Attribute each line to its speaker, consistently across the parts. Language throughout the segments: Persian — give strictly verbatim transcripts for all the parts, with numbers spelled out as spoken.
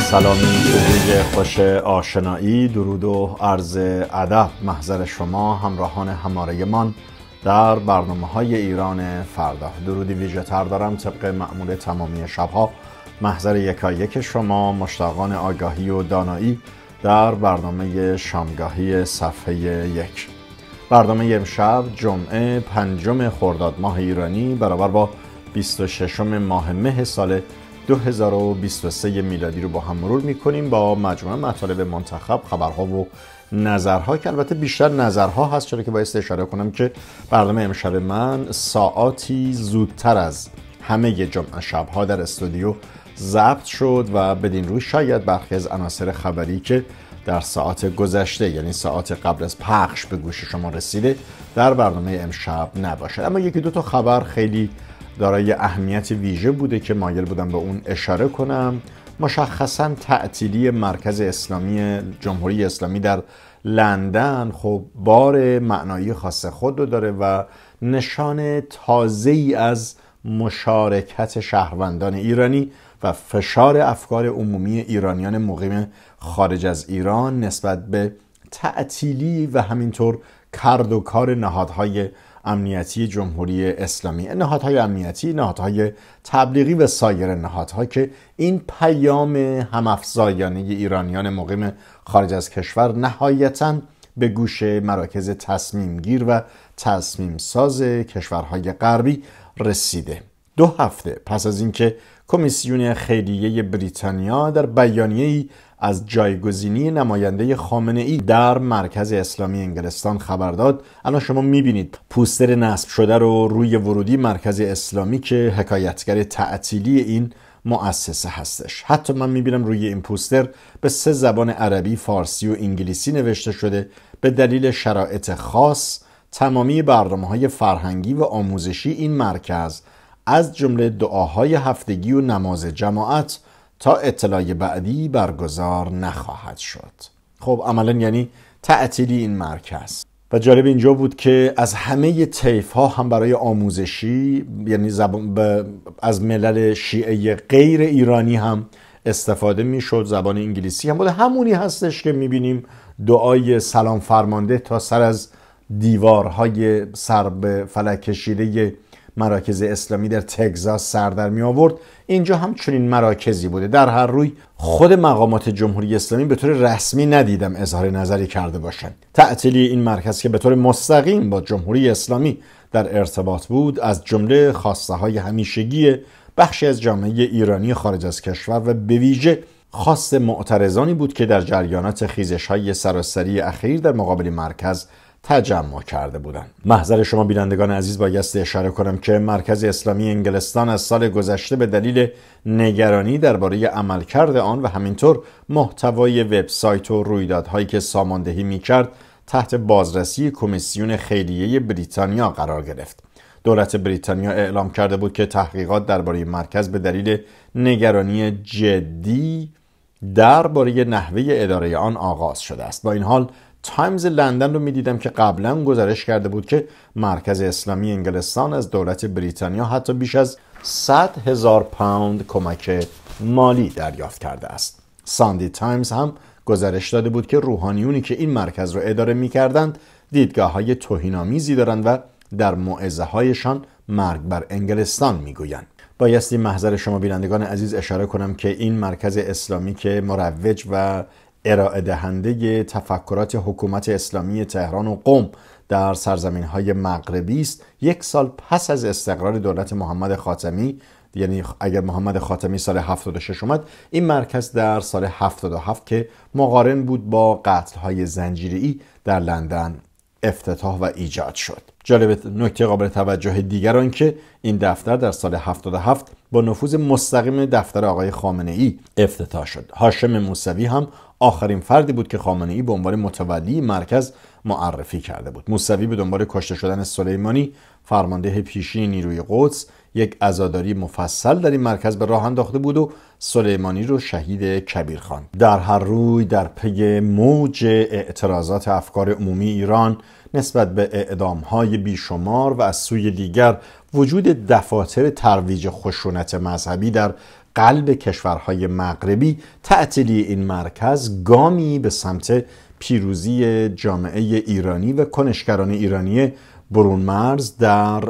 Speaker 1: سلامی به خوش آشنایی، درود و عرض ادب محضر شما همراهان هماره من در برنامه های ایران فردا. درودی ویژه تر دارم طبق معمول تمامی شبها محضر یکایک شما مشتاقان آگاهی و دانایی در برنامه شامگاهی صفحه یک. برنامه امشب جمعه پنجم خرداد ماه ایرانی برابر با بیست و ششم ماه مه سال دو هزار و بیست و سه میلادی رو با هم مرور میکنیم با مجموعه مطالب منتخب، خبرها و نظرها که البته بیشتر نظرها هست، چرا که باید اشاره کنم که برنامه امشب من ساعاتی زودتر از همه جمعه شبها در استودیو ضبط شد و بدین روی شاید برخی از عناصر خبری که در ساعات گذشته یعنی ساعات قبل از پخش به گوش شما رسیده در برنامه امشب نباشد. اما یکی دو تا خبر خیلی دارای اهمیت ویژه بوده که مایل بودم به اون اشاره کنم. مشخصاً تعطیلی مرکز اسلامی جمهوری اسلامی در لندن خب بار معنایی خاص خود رو داره و نشان تازه‌ای از مشارکت شهروندان ایرانی و فشار افکار عمومی ایرانیان مقیم خارج از ایران نسبت به تعطیلی و همینطور کرد و کار نهادهای امنیتی جمهوری اسلامی، نهادهای امنیتی، نهادهای تبلیغی و سایر نهادها که این پیام همافزایانه ایرانیان مقیم خارج از کشور نهایتاً به گوش مراکز تصمیم گیر و تصمیم ساز کشورهای غربی رسیده. دو هفته پس از اینکه کمیسیون خیریه بریتانیا در بیانیه‌ای از جایگزینی نماینده خامنه‌ای در مرکز اسلامی انگلستان خبر داد، الان شما می‌بینید پوستر نصب شده رو روی ورودی مرکز اسلامی که حکایتگر تعطیلی این مؤسسه هستش. حتی من می‌بینم روی این پوستر به سه زبان عربی، فارسی و انگلیسی نوشته شده به دلیل شرایط خاص تمامی برنامه‌های فرهنگی و آموزشی این مرکز از جمله دعاهای هفتگی و نماز جماعت تا اطلاع بعدی برگزار نخواهد شد. خب عملاً یعنی تعطیلی این مرکز. و جالب اینجا بود که از همه طیف‌ها هم برای آموزشی یعنی زبان از ملل شیعه غیر ایرانی هم استفاده میشد. زبان انگلیسی هم بود، همونی هستش که میبینیم دعای سلام فرمانده تا سر از دیوارهای سر به فلک کشیده مراکز اسلامی در تگزاس سر در می آورد. اینجا هم چنین مراکزی بوده. در هر روی خود مقامات جمهوری اسلامی به طور رسمی ندیدم اظهار نظری کرده باشند. تعطیلی این مرکز که به طور مستقیم با جمهوری اسلامی در ارتباط بود از جمله خواسته های همیشگی بخشی از جامعه ایرانی خارج از کشور و به ویژه خواست معترضانی بود که در جریانات خیزش های سراسری اخیر در مقابل مرکز تجمع کرده بودند. محضر شما بینندگان عزیز بایستی اشاره کنم که مرکز اسلامی انگلستان از سال گذشته به دلیل نگرانی درباره عملکرد آن و همینطور محتوای وبسایت و رویدادهایی که ساماندهی می‌کرد تحت بازرسی کمیسیون خیریه بریتانیا قرار گرفت. دولت بریتانیا اعلام کرده بود که تحقیقات درباره مرکز به دلیل نگرانی جدی درباره نحوه اداره آن آغاز شده است. با این حال تایمز لندن رو می‌دیدم که قبلا گزارش کرده بود که مرکز اسلامی انگلستان از دولت بریتانیا حتی بیش از صد هزار پوند کمک مالی دریافت کرده است. ساندی تایمز هم گزارش داده بود که روحانیونی که این مرکز رو اداره می‌کردند دیدگاه‌های توهین‌آمیزی دارند و در موعظه‌هایشان مرگ بر انگلستان می‌گویند. بایستی محضر شما بینندگان عزیز اشاره کنم که این مرکز اسلامی که مروج و ارائه دهنده تفکرات حکومت اسلامی تهران و قم در سرزمین‌های مغربی است، یک سال پس از استقرار دولت محمد خاتمی، یعنی اگر محمد خاتمی سال هفتاد و شش اومد، این مرکز در سال هفتاد و هفت که مقارن بود با قتل‌های زنجیره‌ای در لندن افتتاح و ایجاد شد. جالب نکته قابل توجه دیگر آن که این دفتر در سال هفتاد و هفت با نفوذ مستقیم دفتر آقای خامنه‌ای افتتاح شد. هاشم موسوی هم آخرین فردی بود که خامنه‌ای به عنوان متولی مرکز معرفی کرده بود. موسوی به دنبال کشته شدن سلیمانی فرمانده پیشین نیروی قدس یک عزاداری مفصل در این مرکز به راه انداخته بود و سلیمانی رو شهید کبیر خواند. در هر روی در پی موج اعتراضات افکار عمومی ایران نسبت به اعدام‌های بیشمار و از سوی دیگر وجود دفاتر ترویج خشونت مذهبی در قلب کشورهای مغربی، تعطیلی این مرکز گامی به سمت پیروزی جامعه ایرانی و کنشگران ایرانی برون مرز در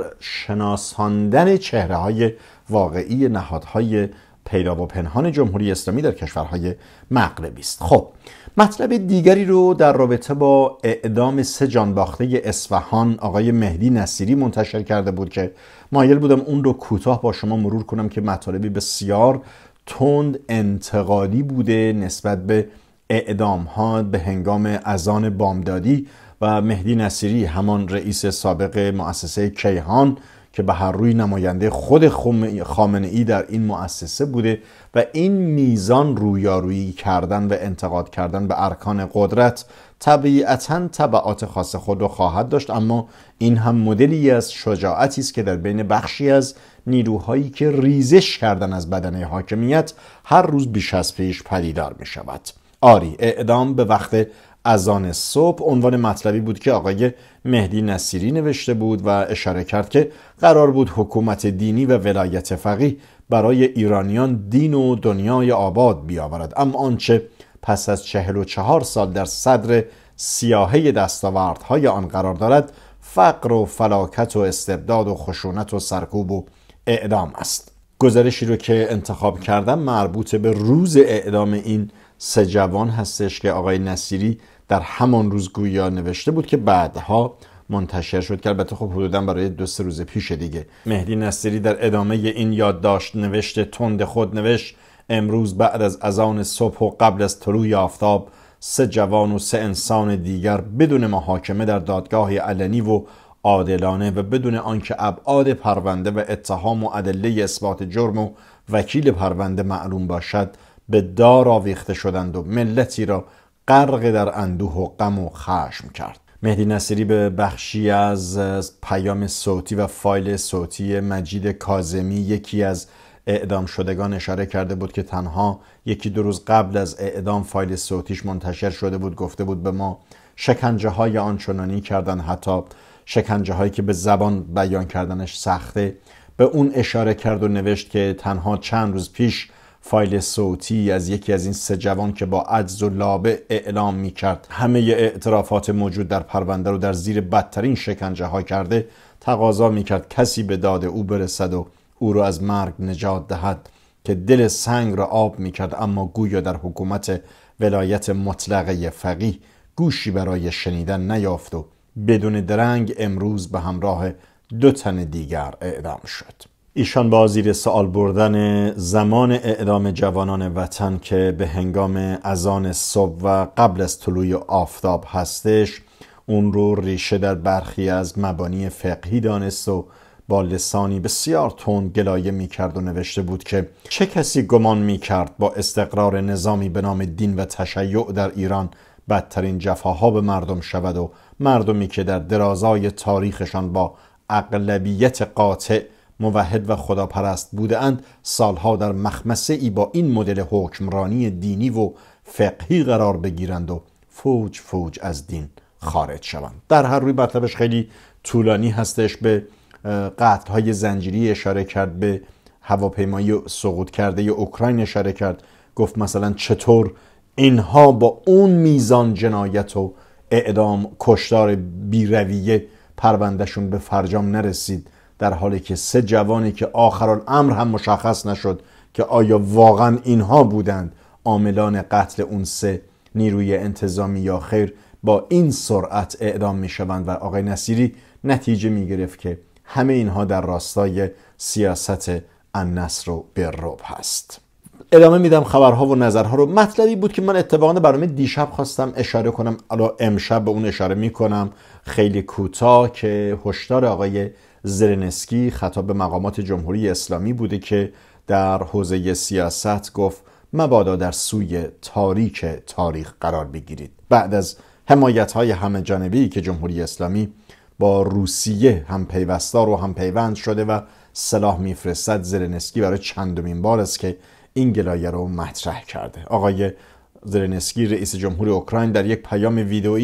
Speaker 1: شناساندن چهره‌های واقعی نهادهای پیدا و پنهان جمهوری اسلامی در کشورهای مغربی است. خب مطلب دیگری رو در رابطه با اعدام سه جانباخته اصفهان آقای مهدی نصیری منتشر کرده بود که مایل بودم اون رو کوتاه با شما مرور کنم که مطالبی بسیار تند انتقادی بوده نسبت به اعدام ها به هنگام اذان بامدادی و مهدی نصیری، همان رئیس سابق مؤسسه کیهان که به هر روی نماینده خود خامنه ای در این مؤسسه بوده و این میزان رویارویی کردن و انتقاد کردن به ارکان قدرت طبیعتاً تبعات خاص خود را خواهد داشت، اما این هم مدلی از شجاعتی است که در بین بخشی از نیروهایی که ریزش کردن از بدنه حاکمیت هر روز بیش از پیش پدیدار می شود. آری، اعدام به وقت اذان صبح عنوان مطلبی بود که آقای مهدی نصیری نوشته بود و اشاره کرد که قرار بود حکومت دینی و ولایت فقیه برای ایرانیان دین و دنیای آباد بیاورد، اما آنچه پس از چهل و چهار سال در صدر سیاهه دستاوردهای آن قرار دارد فقر و فلاکت و استبداد و خشونت و سرکوب و اعدام است. گزارشی رو که انتخاب کردم مربوط به روز اعدام این سه جوان هستش که آقای نصیری در همان روز گویا نوشته بود که بعدها منتشر شد که البته خب حدوداً برای دو سه روز پیش دیگه. مهدی نصیری در ادامه این یادداشت نوشته تند خود نوشت: امروز بعد از اذان صبح و قبل از طلوع آفتاب سه جوان و سه انسان دیگر بدون محاکمه در دادگاه علنی و عادلانه و بدون آنکه ابعاد پرونده و اتهام و ادله اثبات جرم و وکیل پرونده معلوم باشد به دار آویخته شدند و ملتی را غرق در اندوه و غم و خشم کرد. مهدی نصیری به بخشی از پیام صوتی و فایل صوتی مجید کاظمی، یکی از اعدام شدگان، اشاره کرده بود که تنها یکی دو روز قبل از اعدام فایل صوتیش منتشر شده بود. گفته بود به ما شکنجه های آنچنانی کردن، حتی شکنجه هایی که به زبان بیان کردنش سخته. به اون اشاره کرد و نوشت که تنها چند روز پیش فایل صوتی از یکی از این سه جوان که با عجز و لابه اعلام می کرد همه اعترافات موجود در پرونده رو در زیر بدترین شکنجه ها کرده، تقاضا می کرد کسی به داد او برسد و او را از مرگ نجات دهد که دل سنگ را آب می کرد، اما گویا در حکومت ولایت مطلقه فقیه گوشی برای شنیدن نیافت و بدون درنگ امروز به همراه دو تن دیگر اعدام شد. ایشان با زیر سوال بردن زمان اعدام جوانان وطن که به هنگام اذان صبح و قبل از طلوع آفتاب هستش، اون رو ریشه در برخی از مبانی فقهی دانست و با لسانی بسیار تند گلایه می کرد و نوشته بود که چه کسی گمان می کرد با استقرار نظامی به نام دین و تشیع در ایران بدترین جفاها به مردم شود و مردمی که در درازای تاریخشان با اغلبیت قاطع موحد و خداپرست بودند سالها در مخمسه ای با این مدل حکمرانی دینی و فقهی قرار بگیرند و فوج فوج از دین خارج شوند. در هر روی مطلبش خیلی طولانی هستش. به قتل‌های زنجیری اشاره کرد، به هواپیمایی سقوط کرده ی اوکراین اشاره کرد، گفت مثلا چطور اینها با اون میزان جنایت و اعدام کشتار بی‌رویه پروندهشون به فرجام نرسید، در حالی که سه جوانی که آخرالامر هم مشخص نشد که آیا واقعا اینها بودند عاملان قتل اون سه نیروی انتظامی یا خیر، با این سرعت اعدام می شوند و آقای نصیری نتیجه می گرفت که همه اینها در راستای سیاست النصر و بالرعب هست. ادامه میدم خبرها و نظرها رو. مطلبی بود که من اتفاقا برنامه دیشب خواستم اشاره کنم، الان امشب به اون اشاره میکنم خیلی کوتاه، که هشدار آقای زلنسکی خطاب به مقامات جمهوری اسلامی بوده که در حوزه سیاست گفت مبادا در سوی تاریک تاریخ قرار بگیرید. بعد از حمایت‌های همه جانبه‌ای که جمهوری اسلامی با روسیه هم پیوستار و هم پیوند شده و سلاح میفرستد، زلنسکی برای چندمین بار است که این گلایه رو مطرح کرده. آقای زلنسکی رئیس جمهور اوکراین در یک پیام ویدئویی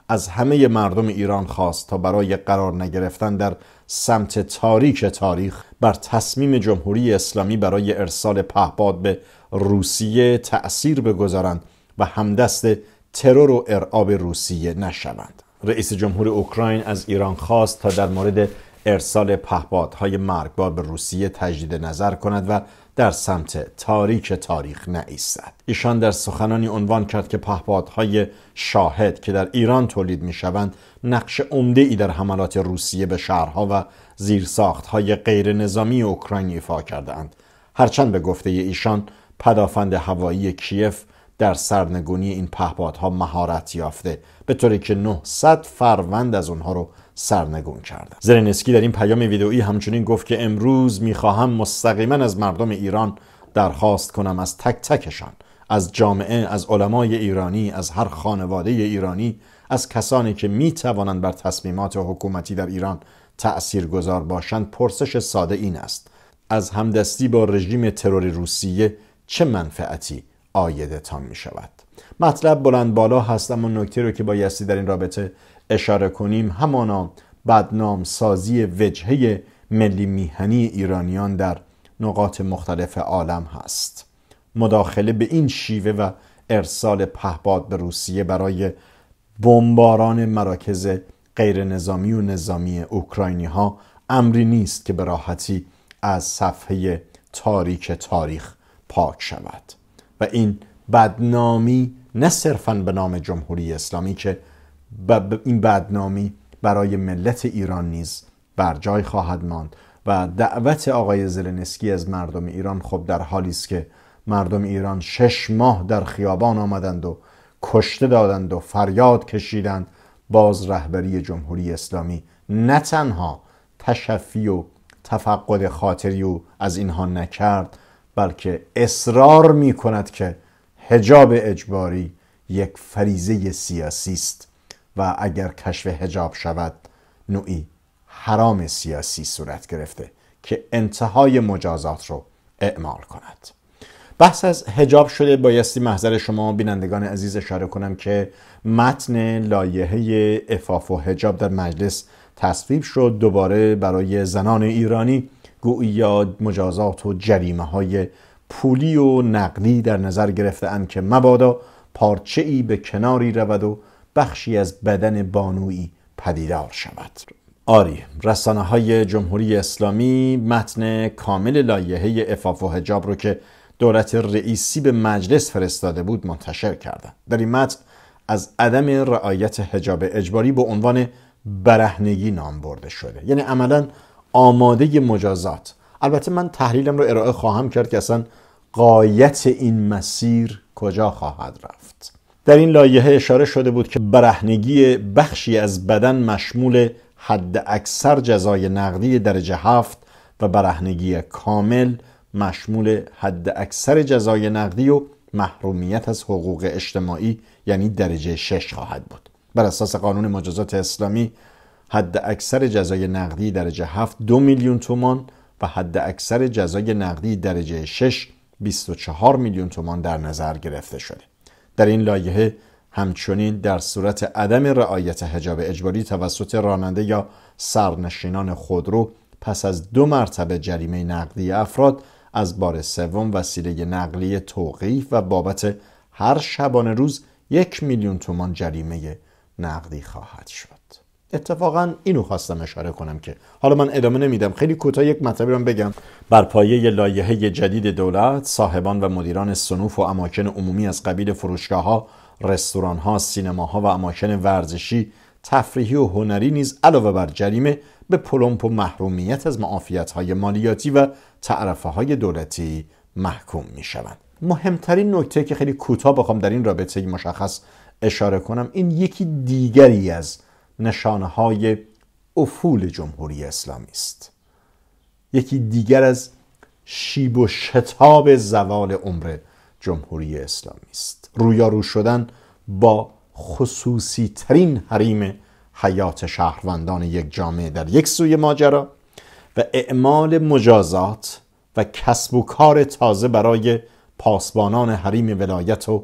Speaker 1: از همه مردم ایران خواست تا برای قرار نگرفتن در سمت تاریک تاریخ بر تصمیم جمهوری اسلامی برای ارسال پهپاد به روسیه تأثیر بگذارند و همدست ترور و ارعاب روسیه نشوند. رئیس جمهور اوکراین از ایران خواست تا در مورد ارسال پهپادهای مرگبار به روسیه تجدید نظر کند و در سمت تاریک تاریخ نایستد. ایشان در سخنانی عنوان کرد که پهپادهای شاهد که در ایران تولید می‌شوند نقش عمده‌ای در حملات روسیه به شهرها و زیرساخت‌های غیر نظامی اوکراین ایفا کرده‌اند. هرچند به گفته ایشان پدافند هوایی کیف در سرنگونی این پهپادها مهارت یافته، به طوری که نهصد فروند از اونها رو سرنگون کرده. زلنسکی در این پیام ویدئویی همچنین گفت که امروز میخواهم مستقیما از مردم ایران درخواست کنم از تک تکشان، از جامعه، از علمای ایرانی، از هر خانواده ایرانی، از کسانی که میتوانند بر تصمیمات حکومتی در ایران تأثیرگذار باشند، پرسش ساده این است: از همدستی با رژیم تروری روسیه چه منفعتی عایدتان می شود؟ مطلب بلند بالا هست، اما نکته رو که بایستی در این رابطه اشاره کنیم همانا بدنام سازی وجهه ملی میهنی ایرانیان در نقاط مختلف عالم هست. مداخله به این شیوه و ارسال پهپاد به روسیه برای بمباران مراکز غیر نظامی و نظامی اوکراینی ها امری نیست که به راحتی از صفحه تاریک تاریخ پاک شود و این بدنامی نه صرفاً به نام جمهوری اسلامی که این بدنامی برای ملت ایران نیز بر جای خواهد ماند و دعوت آقای زلنسکی از مردم ایران خب در حالی است که مردم ایران شش ماه در خیابان آمدند و کشته دادند و فریاد کشیدند، باز رهبری جمهوری اسلامی نه تنها تشفی و تفقد خاطری و از اینها نکرد، بلکه اصرار می کند که حجاب اجباری یک فریضه سیاسی است و اگر کشف حجاب شود نوعی حرام سیاسی صورت گرفته که انتهای مجازات رو اعمال کند. بحث از حجاب شده، بایستی محضر شما بینندگان عزیز اشاره کنم که متن لایحه عفاف و حجاب در مجلس تصویب شد. دوباره برای زنان ایرانی گویا مجازات و جریمه های پولی و نقدی در نظر گرفته‌اند که مبادا پارچه‌ای به کناری رود و بخشی از بدن بانویی پدیدار شود. آری، رسانه های جمهوری اسلامی متن کامل لایحه عفاف و حجاب رو که دولت رئیسی به مجلس فرستاده بود منتشر کردند. در این متن از عدم رعایت حجاب اجباری به عنوان برهنگی نام برده شده، یعنی عملاً آماده مجازات. البته من تحلیلم رو ارائه خواهم کرد که اصلا غایت این مسیر کجا خواهد رفت. در این لایحه اشاره شده بود که برهنگی بخشی از بدن مشمول حد اکثر جزای نقدی درجه هفت و برهنگی کامل مشمول حد اکثر جزای نقدی و محرومیت از حقوق اجتماعی یعنی درجه شش خواهد بود. بر اساس قانون مجازات اسلامی حد اکثر جزای نقدی درجه هفت دو میلیون تومان و حد اکثر جزای نقدی درجه شش بیست و چهار میلیون تومان در نظر گرفته شده. در این لایحه همچنین در صورت عدم رعایت حجاب اجباری توسط راننده یا سرنشینان خودرو پس از دو مرتبه جریمه نقدی افراد از بار سوم وسیله نقلیه توقیف و بابت هر شبانه روز یک میلیون تومان جریمه نقدی خواهد شد. اتفاقا اینو خواستم اشاره کنم که حالا من ادامه نمیدم، خیلی کوتاه یک مطلبی رو بگم. بر پایه لایحه جدید دولت، صاحبان و مدیران صنوف و اماکن عمومی از قبیل فروشگاه‌ها، رستوران‌ها، سینماها و اماکن ورزشی، تفریحی و هنری نیز علاوه بر جریمه به پلمپ و محرومیت از معافیت‌های مالیاتی و تعرفه‌های دولتی محکوم می‌شوند. مهمترین نکته که خیلی کوتاه بخوام در این رابطه مشخص اشاره کنم، این یکی دیگری از نشانه‌های افول جمهوری اسلامی است. یکی دیگر از شیب و شتاب زوال عمر جمهوری اسلامی است. رویارو شدن با خصوصی ترین حریم حیات شهروندان یک جامعه در یک سوی ماجرا و اعمال مجازات و کسب و کار تازه برای پاسبانان حریم ولایت و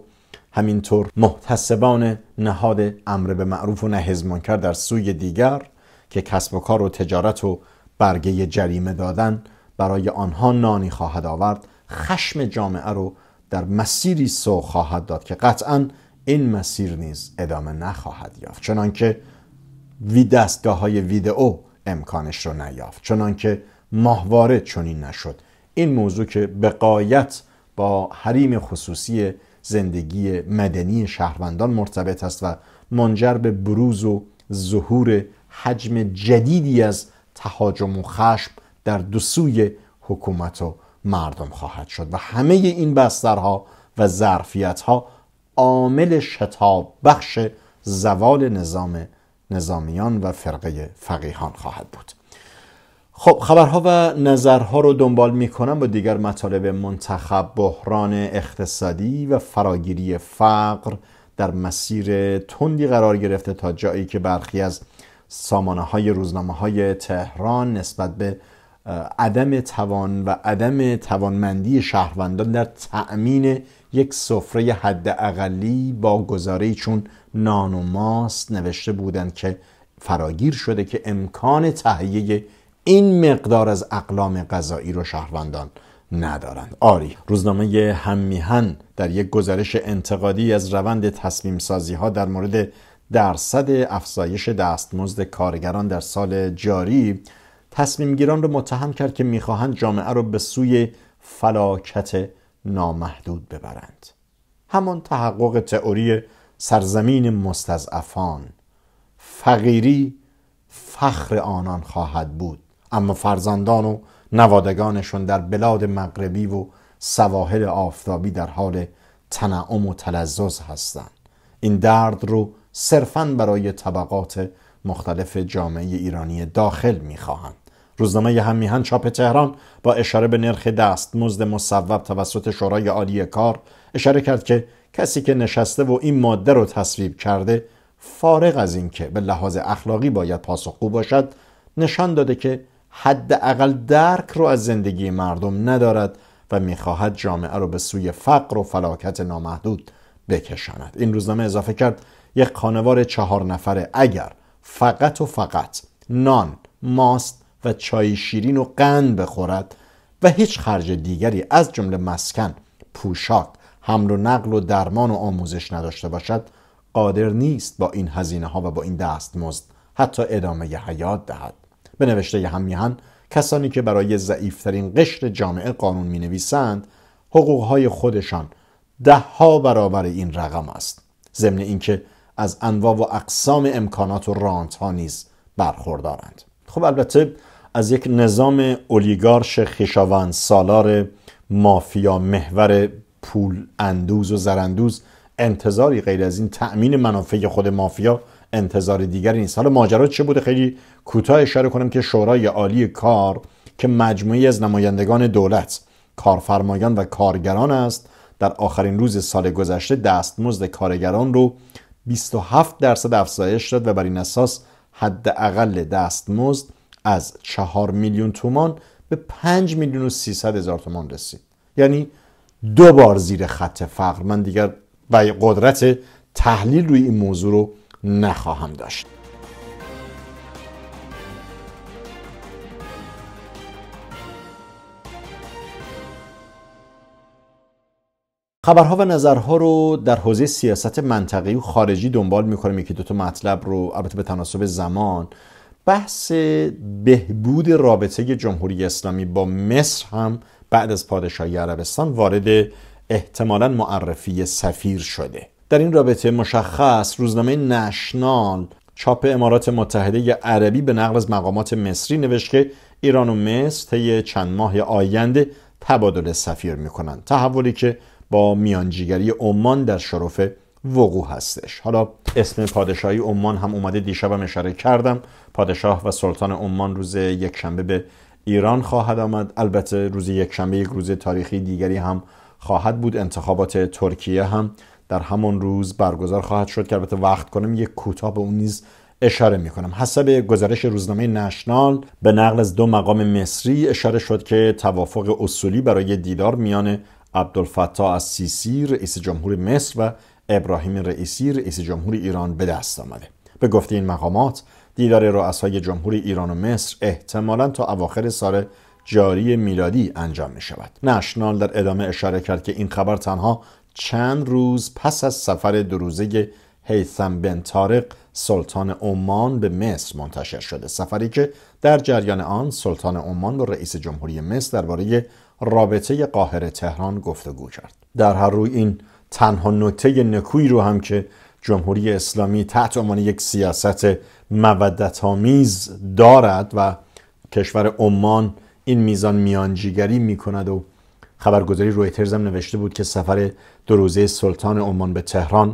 Speaker 1: همینطور محتسبان نهاد امر به معروف و نهی از منکر در سوی دیگر که کسب و کار و تجارت و برگه جریمه دادن برای آنها نانی خواهد آورد، خشم جامعه رو در مسیری سوق خواهد داد که قطعاً این مسیر نیز ادامه نخواهد یافت، چنانکه وی دستگاه های ویدئو امکانش رو نیافت، چنانکه ماهواره چنین نشد. این موضوع که به غایت با حریم خصوصی زندگی مدنی شهروندان مرتبط است و منجر به بروز و ظهور حجم جدیدی از تهاجم و خشم در دو سوی حکومت و مردم خواهد شد و همه این بسترها و ظرفیتها عامل شتاب بخش زوال نظام نظامیان و فرقه فقیهان خواهد بود. خب خبرها و نظرها رو دنبال میکنم با دیگر مطالب منتخب. بحران اقتصادی و فراگیری فقر در مسیر تندی قرار گرفته تا جایی که برخی از سامانه های روزنامه های تهران نسبت به عدم توان و عدم توانمندی شهروندان در تأمین یک سفره حداقلی با گزاره‌ای چون نان و ماست نوشته بودند که فراگیر شده که امکان تهیه این مقدار از اقلام غذایی رو شهروندان ندارند. آری، روزنامه هممیهن در یک گزارش انتقادی از روند تصمیم سازی ها در مورد درصد افزایش دستمزد کارگران در سال جاری تصمیم گیران رو متهم کرد که میخواهند جامعه رو به سوی فلاکت نامحدود ببرند. همان تحقق تئوری سرزمین مستضعفان، فقیری فخر آنان خواهد بود، اما فرزندان و نوادگانشون در بلاد مغربی و سواحل آفتابی در حال تنعم و تلذذ هستند. این درد رو صرفاً برای طبقات مختلف جامعه ایرانی داخل میخواهند. روزنامه هممیهن چاپ تهران با اشاره به نرخ دستمزد مصوب توسط شورای عالی کار اشاره کرد که کسی که نشسته و این ماده رو تصویب کرده، فارغ از این که به لحاظ اخلاقی باید پاسخگو باشد، نشان داده که حداقل درک رو از زندگی مردم ندارد و میخواهد جامعه رو به سوی فقر و فلاکت نامحدود بکشاند. این روزنامه اضافه کرد یک خانوار چهار نفره اگر فقط و فقط نان، ماست و چای شیرین و قند بخورد و هیچ خرج دیگری از جمله مسکن، پوشاک، حمل و نقل و درمان و آموزش نداشته باشد، قادر نیست با این هزینه ها و با این دستمزد حتی ادامه حیات دهد. به نوشته هممیهن، کسانی که برای ضعیفترین قشر جامعه قانون می نویسند، حقوقهای خودشان ده ها برابر این رقم است، ضمن اینکه از انواع و اقسام امکانات و رانت ها نیز برخوردارند. خب البته از یک نظام اولیگارش خویشاوند سالار مافیا محور پول اندوز و زراندوز انتظاری غیر از این تأمین منافع خود مافیا انتظار دیگری نیست. حالا ماجرا چه بوده؟ خیلی کوتاه اشاره کنم که شورای عالی کار که مجموعی از نمایندگان دولت، کارفرمایان و کارگران است، در آخرین روز سال گذشته دستمزد کارگران رو بیست و هفت درصد افزایش داد و بر این اساس حداقل دستمزد از چهار میلیون تومان به پنج میلیون و سیصد هزار تومان رسید. یعنی دو بار زیر خط فقر. من دیگر با قدرت تحلیل روی این موضوع رو نخواهم داشت. خبرها و نظرها رو در حوزه سیاست منطقه‌ای و خارجی دنبال می‌کنیم. یکی دو تا مطلب رو البته به تناسب زمان. بحث بهبود رابطه جمهوری اسلامی با مصر هم بعد از پادشاهی عربستان وارد احتمالاً معرفی سفیر شده. در این رابطه مشخص روزنامه نشنال چاپ امارات متحده عربی به نقل از مقامات مصری نوشت که ایران و مصر طی چند ماه آینده تبادل سفیر می‌کنند. تحولی که با میانجیگری عمان در شرف وقوع هستش. حالا اسم پادشاهی عمان هم اومده، دیشبم اشاره کردم. پادشاه و سلطان عمان روز یکشنبه به ایران خواهد آمد. البته روز یکشنبه یک روز تاریخی دیگری هم خواهد بود. انتخابات ترکیه هم در همان روز برگزار خواهد شد که البته وقت کنم یک کوتاه به اون نیز اشاره میکنم. حسب گزارش روزنامه نشنال به نقل از دو مقام مصری اشاره شد که توافق اصولی برای دیدار میان عبدالفتاح السیسی رئیس جمهور مصر و ابراهیم رئیسی رئیس جمهور ایران به دست آمده. به گفته این مقامات دیدار رؤسای جمهور ایران و مصر احتمالاً تا اواخر سال جاری میلادی انجام می شود. نشنال در ادامه اشاره کرد که این خبر تنها چند روز پس از سفر دو روزه هیثم بن طارق سلطان عمان به مصر منتشر شده، سفری که در جریان آن سلطان عمان با رئیس جمهوری مصر درباره رابطه قاهره تهران گفتگو کرد. در هر روی این تنها نکته نکویی رو هم که جمهوری اسلامی تحت عنوان یک سیاست مودت‌آمیز دارد و کشور عمان این میزان میانجیگری میکند و خبرگزاری رویترز هم نوشته بود که سفر دو روزه سلطان عمان به تهران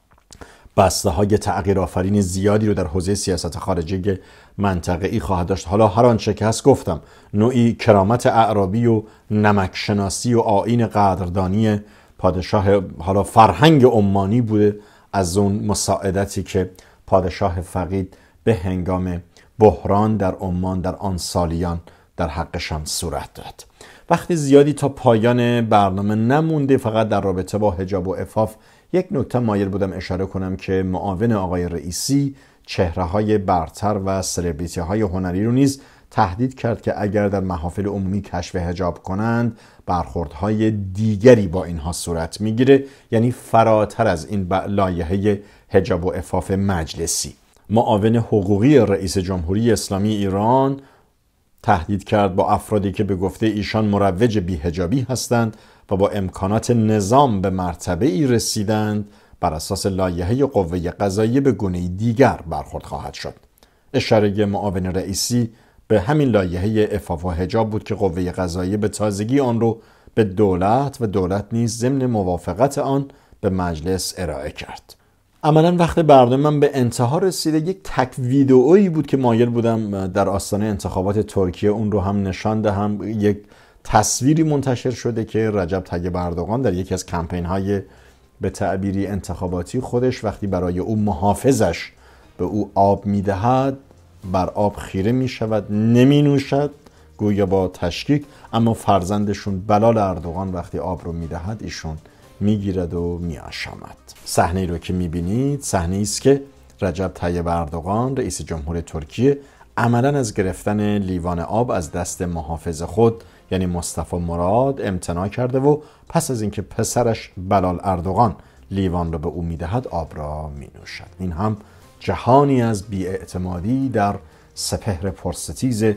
Speaker 1: بسته های تغییر آفرین زیادی رو در حوزه سیاست خارجی منطقه‌ای خواهد داشت. حالا هر آنچه که هست گفتم، نوعی کرامت اعرابی و نمکشناسی و آیین قدردانی پادشاه حالا فرهنگ عمانی بوده از اون مساعدتی که پادشاه فقید به هنگام بحران در عمان در آن سالیان در حقشان صورت داد. وقتی زیادی تا پایان برنامه نمونده، فقط در رابطه با حجاب و عفاف یک نکته مایل بودم اشاره کنم که معاون آقای رئیسی چهره‌های برتر و سلبریتی‌های هنری رو نیز تهدید کرد که اگر در محافل عمومی کشف حجاب کنند برخوردهای دیگری با اینها صورت میگیره، یعنی فراتر از این لایحه حجاب و عفاف مجلسی. معاون حقوقی رئیس جمهوری اسلامی ایران تهدید کرد با افرادی که به گفته ایشان مروج بی‌حجابی هستند و با امکانات نظام به مرتبه ای رسیدند بر اساس لایحه قوه قضاییه به گونه دیگر برخورد خواهد شد. اشاره معاون رئیسی به همین لایحه عفاف و حجاب بود که قوه قضاییه به تازگی آن رو به دولت و دولت نیز ضمن موافقت آن به مجلس ارائه کرد. عملا وقت برنامه من به انتها رسیده. یک تک ویدئویی بود که مایل بودم در آستانه انتخابات ترکیه اون رو هم نشان دهم. یک تصویری منتشر شده که رجب طیب اردوغان در یکی از کمپین‌های به تعبیری انتخاباتی خودش وقتی برای او محافظش به او آب میدهد بر آب خیره میشود، نمی نوشد گویا با تشکیک، اما فرزندشون بلال اردوغان وقتی آب رو میدهد ایشون میگیرد و میآشامد. صحنه‌ای رو که میبینید صحنه‌ای است که رجب طیب اردوغان رئیس جمهور ترکیه عملاً از گرفتن لیوان آب از دست محافظ خود یعنی مصطفی مراد امتناع کرده و پس از اینکه پسرش بلال اردوغان لیوان را به او میدهد آب را مینوشد. این هم جهانی از بی‌اعتمادی در سپهر پرستیز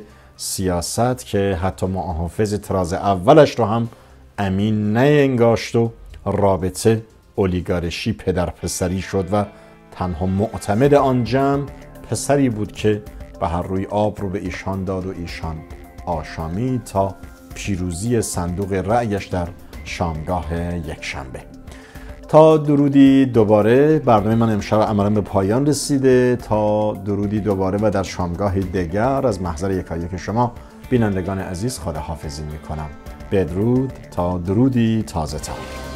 Speaker 1: سیاست که حتی محافظ تراز اولش را هم امین نینگاشت و رابطه اولیگارشی پدر پسری شد و تنها معتمد آن جمع پسری بود که به هر روی آب رو به ایشان داد و ایشان آشامی تا پیروزی صندوق رأیش در شامگاه یکشنبه. تا درودی دوباره، برنامه من امشب عملاً به پایان رسیده. تا درودی دوباره و در شامگاه دیگر از محضر یکایک شما بینندگان عزیز خداحافظی میکنم. بدرود تا درودی تازه تر.